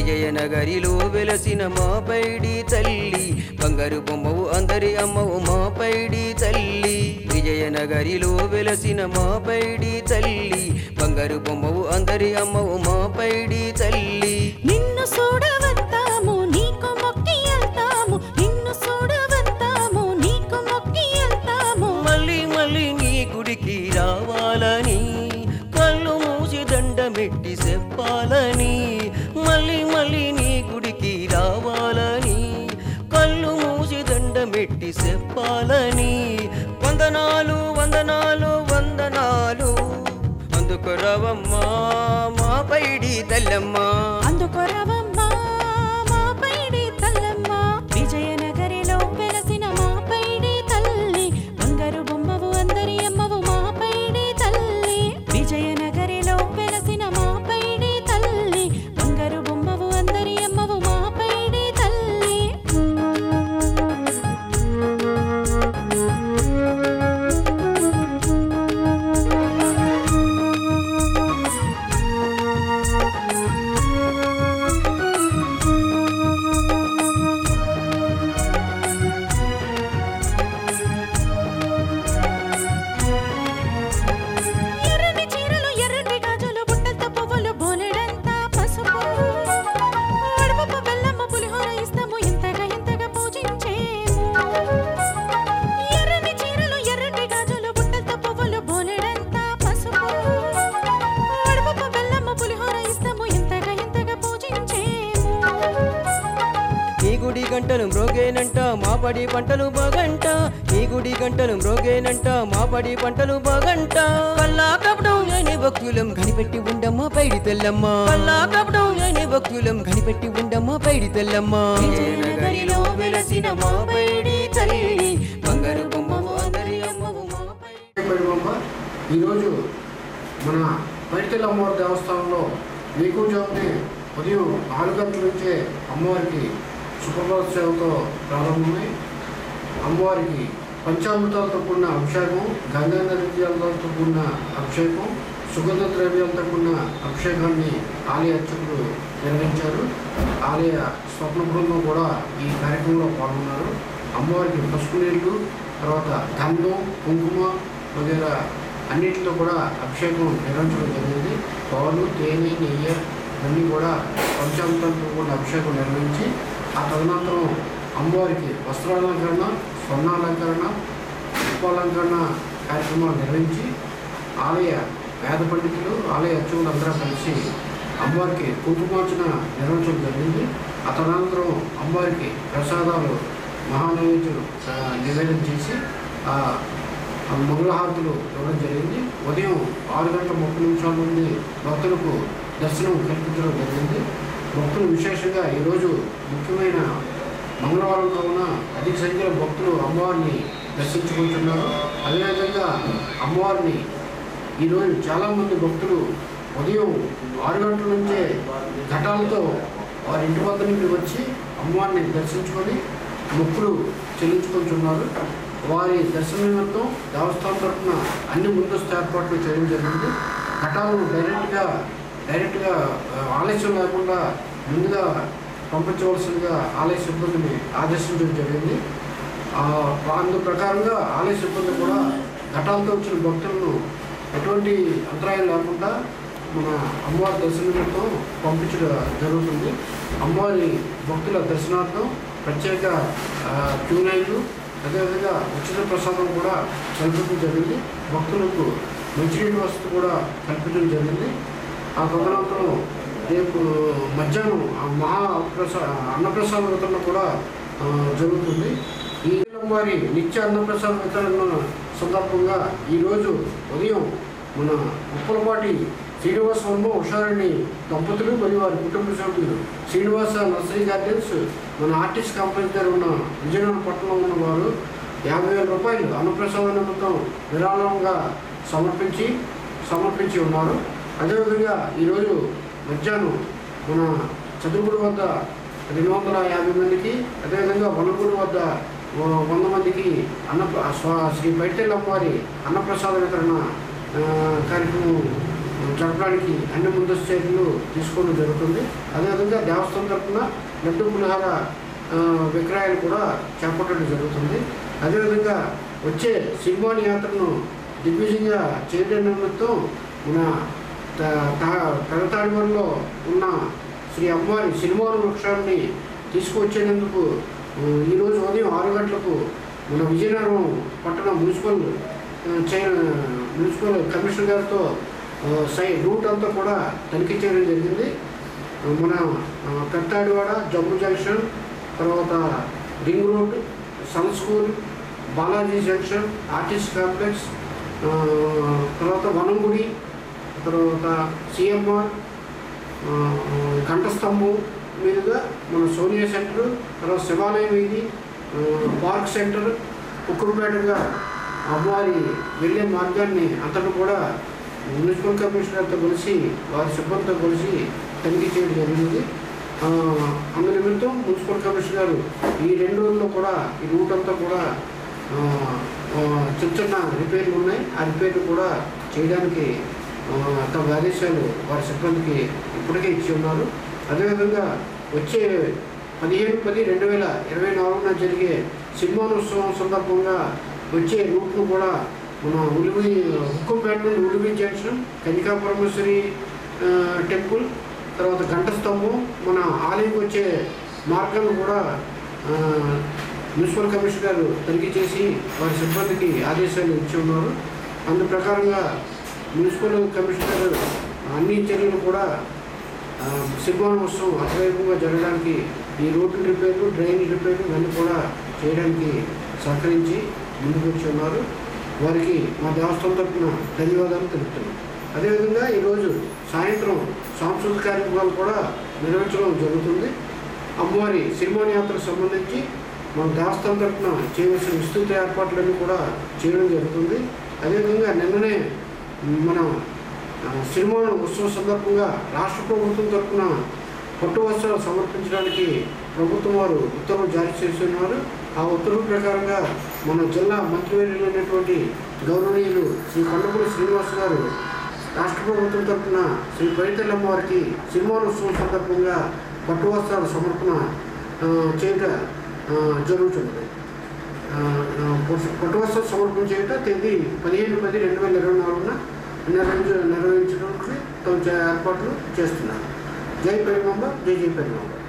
విజయనగరిలో వెలసిన మా పైడి తల్లి, బంగారు బొమ్మవు అందరి అమ్మవు మా పైడి తల్లి. విజయనగరిలో వెలసిన మా పైడి తల్లి, బంగారు బొమ్మవు అందరి అమ్మవు మా పైడి తల్లి. నిన్ను చూడవస్తాము నీకు మొక్కి వెళ్తాము, నిన్ను చూడవస్తాము నీకు మొక్కి వెళ్తాము. మళ్ళీ మళ్ళీ నీ గుడికి రావాలని కళ్ళు మూసి దండమెట్టి చెప్పాలని, మళ్ళీ మళ్ళీ నీ గుడికి రావాలని కళ్ళు మూసి దండమెట్టి చెప్పాలని. వందనాలు వందనాలు వందనాలు అందుకొరవమ్మా మా పైడి తల్లమ్మ, అందుకొరవమ్మా మా పైడి తల్లమ్మ. విజయనగరిలో వెలసిన మా పైడి తల్లి, బంగారు బొమ్మవు అందరి అమ్మవు మా పైడి తల్లి. విజయనగరిలో వెలసిన మా పైడి తల్లి, బంగారు బొమ్మవు అందరి అమ్మవు మా పైడి తల్లి. ఎర్రని చీరలు ఎర్రటి గాజులు బుట్టలతో పువ్వులు బోలెడంతా పసుపు, వడపప్పు బెల్లము పులిహోర ఇస్తాము ఇంతగా ఇంతగా పూజించేము. ఎర్రని చీరలు ఎర్రటి గాజులు బుట్టలతో పువ్వులు బోలెడంతా పసుపు, వడపప్పు బెల్లము పులిహోర ఇస్తాము ఇంతగా ఇంతగా పూజించేము. నీ గుడి గంటలు మ్రోగేనంట మా పడి పంటలు బాగంట, నీ గుడి గంటలు మ్రోగేనంట మా పడి పంటలు బాగంట. కల్లా కపటం లేని భక్తులం కనిపెట్టి ఉండమ్మా పైడి తెల్లమ్మ, కల్లా కపటం లేని భక్తులం కనిపెట్టి ఉండమ్మా పైడి తెల్లమ్మ. విజయనగరిలో వెలసిన మా పైడి తల్లి, బంగారు బొమ్మవు అందరి అమ్మవు మా పైడి. ఈరోజు మన పైడితల్లి అమ్మవారి దేవస్థానంలో వేకువజామునే ఉదయం 4 గంటల నుంచే అమ్మవారికి సుప్రభాత సేవతో ప్రారంభమై అమ్మవారికి పంచామృతాలతో కూడిన అభిషేకం, గంగా నైవేద్యాలతో కూడిన అభిషేకం, సుగంధ ద్రవ్యాలతో కూడిన అభిషేకాన్ని ఆలయ అర్చకులు నిర్వహించారు. ఆలయ స్వప్న బృందం కూడా ఈ కార్యక్రమంలో పాల్గొన్నారు. అమ్మవారికి పసుపు నీళ్లు, తర్వాత గంధం, కుంకుమ వగైరా అన్నింటితో కూడా అభిషేకం నిర్వహించడం జరిగింది. పాలు, తేనె, నెయ్యి ఇవన్నీ కూడా పంచామృతాలతో కూడిన అభిషేకం నిర్వహించి ఆ తదనంతరం అమ్మవారికి వస్త్రాలంకరణ, స్వర్ణాలంకరణ, పుష్పాలంకరణ కార్యక్రమాలు నిర్వహించి ఆలయ వేద పండితులు, ఆలయ అర్చకులు అందరూ కలిసి అమ్మవారికి కుంకుమార్చన నిర్వహించడం జరిగింది. ఆ తదనంతరం అమ్మవారికి ప్రసాదాలు మహానైవేద్యం నివేదన చేసి మంగళహారతులు ఇవ్వడం జరిగింది. ఉదయం 6:30 నుండి భక్తులకు దర్శనం కల్పించడం జరిగింది. భక్తులు విశేషంగా ఈరోజు ముఖ్యమైన మంగళవారం కావున అధిక సంఖ్యలో భక్తులు అమ్మవారిని దర్శించుకుంటున్నారు. అదేవిధంగా అమ్మవారిని ఈరోజు చాలామంది భక్తులు ఉదయం 6 గంటల నుంచే ఘటాలతో వారి ఇంటి వద్ద నుండి వచ్చి అమ్మవారిని దర్శించుకొని మొక్కులు చెల్లించుకుంటున్నారు. వారి దర్శన నిమిత్తం దేవస్థానం తరఫున అన్ని ముందస్తు ఏర్పాట్లు చేయడం జరిగింది. ఘటాలను డైరెక్ట్గా ఆలస్యం లేకుండా ముందుగా పంపించవలసిందిగా ఆలయ సిబ్బందిని ఆదేశించడం జరిగింది. అందు ప్రకారంగా ఆలయ సిబ్బంది కూడా ఘటాలతో వచ్చిన భక్తులను ఎటువంటి అంతరాయం లేకుండా మన అమ్మవారి దర్శన నిమిత్తం పంపించడం జరుగుతుంది. అమ్మవారి భక్తుల దర్శనార్థం ప్రత్యేక క్యూ లైన్లు, అదేవిధంగా ఉచిత ప్రసాదం కూడా కల్పించడం జరిగింది. భక్తులకు మంచినీటి వసతి కూడా కల్పించడం జరిగింది. ఆ తదనంతరం రేపు మధ్యాహ్నం అన్నప్రసాద వితరణ కూడా జరుగుతుంది. ఈ వారి నిత్య అన్నప్రసాద వితరణ సందర్భంగా ఈరోజు ఉదయం మన ఉప్పలపాటి శ్రీనివాస వర్మ, ఉషారాణి దంపతులు మరియు వారి కుటుంబ సభ్యులు శ్రీనివాస నర్సరీ గార్డెన్స్ మన ఆర్టిస్ట్ కంపెనీ దగ్గర ఉన్న విజయనగరం పట్టణంలో ఉన్న వారు 50,000 రూపాయలు అన్నప్రసాద నిమిత్తం విరాళంగా సమర్పించి ఉన్నారు. అదేవిధంగా ఈరోజు మధ్యాహ్నం మన చదువుగుడి వద్ద 250 మందికి, అదేవిధంగా వనగూడి వద్ద 100 మందికి శ్రీ పైడితల్లి అమ్మవారి అన్నప్రసాద వితరణ కార్యక్రమం జరపడానికి అన్ని ముందస్తు చర్యలు తీసుకోవడం జరుగుతుంది. అదేవిధంగా దేవస్థానం తరఫున లడ్డు పులిహార విక్రయాలు కూడా చేపట్టడం జరుగుతుంది. అదేవిధంగా వచ్చే సినిమాని యాత్రను దిగ్విజయంగా చేయడం నిమిత్తం మన పెదతాడివరంలో ఉన్న శ్రీ అమ్మవారి సినిమాను వృక్షాన్ని తీసుకువచ్చేందుకు ఈరోజు ఉదయం 6 గంటలకు మన విజయనగరం పట్టణ మున్సిపల్ కమిషనర్ గారితో రూట్ అంతా కూడా తనిఖీ చేయడం జరిగింది. మన పెత్తాడివాడ, జమ్మూ జంక్షన్, తర్వాత ring road, sun school, Balaji junction, artist complex, తర్వాత వనంగుడి, తర్వాత సిఎంఆర్, కంఠస్తంభం మీదుగా మన సోనియా సెంటర్, తర్వాత శివాలయం వీధి, పార్క్ సెంటర్, కుక్కుడుపేటగా అమ్మవారి వెళ్ళే మార్గాన్ని అంతటా కూడా మున్సిపల్ కమిషనర్తో కలిసి వారి సిబ్బందితో కలిసి తనిఖీ చేయడం జరిగింది. అందు నిమిత్తం మున్సిపల్ కమిషనర్ ఈ 2 రోజుల్లో కూడా ఈ రూట్ అంతా కూడా చిన్న చిన్న రిపేర్లు ఉన్నాయి. ఆ రిపేర్లు కూడా చేయడానికి తమ ఆదేశాలు వారి సిబ్బందికి ఇప్పటికే ఇచ్చి ఉన్నారు. అదేవిధంగా వచ్చే 15/10/2024 జరిగే సినిమానోత్సవం సందర్భంగా వచ్చే రూట్ను కూడా మన హుక్కంపేట నుండి ఉలివి జంక్షన్, కనికాపరమేశ్వరి టెంపుల్, తర్వాత ఘంటస్తంభం, మన ఆలయంకి వచ్చే మార్గాలను కూడా మున్సిపల్ కమిషనర్ తనిఖీ చేసి వారి సిబ్బందికి ఆదేశాలు ఇచ్చి ఉన్నారు. అందు ప్రకారంగా మున్సిపల్ కమిషనర్ అన్ని చర్యలు కూడా సినిమానోత్సవం అతివేగంగా జరగడానికి ఈ రోడ్డు రిపేర్లు, డ్రైన్ రిపేర్లు ఇవన్నీ కూడా చేయడానికి సహకరించి ముందుకు వచ్చి ఉన్నారు. వారికి మా దేవస్థానం తరఫున ధన్యవాదాలు తెలుపుతున్నాం. అదేవిధంగా ఈరోజు సాయంత్రం సాంస్కృతిక కార్యక్రమాలు కూడా నిర్వహించడం జరుగుతుంది. అమ్మవారి సిరిమాని యాత్రకు సంబంధించి మన దేవస్థానం తరఫున చేయవలసిన విస్తృత ఏర్పాట్లన్నీ కూడా చేయడం జరుగుతుంది. అదేవిధంగా నిన్ననే మన సిరిమాన ఉత్సవం సందర్భంగా రాష్ట్ర ప్రభుత్వం తరఫున పట్టు వస్త్రాలు సమర్పించడానికి ప్రభుత్వం వారు ఉత్తర్వులు జారీ చేస్తున్నారు. ఆ ఉత్తర్వుల ప్రకారంగా మన జిల్లా మంత్రివర్యులైనటువంటి గౌరవనీయులు శ్రీ కొండపల్లి శ్రీనివాస్ గారు రాష్ట్ర ప్రభుత్వం తరఫున శ్రీ పైతల్లమ్మ వారికి సిరిమానోత్సవం సందర్భంగా పట్టు వస్త్రాల సమర్పణ చేయడం జరుగుతుంది. పట్టు వస్త్రాలు సమర్పణ చేయడం తేదీ 15/10/2024 నిర్వహించడానికి ఏర్పాట్లు చేస్తున్నారు. జై పెరిమాంబ, జై జై పెరిమాంబ.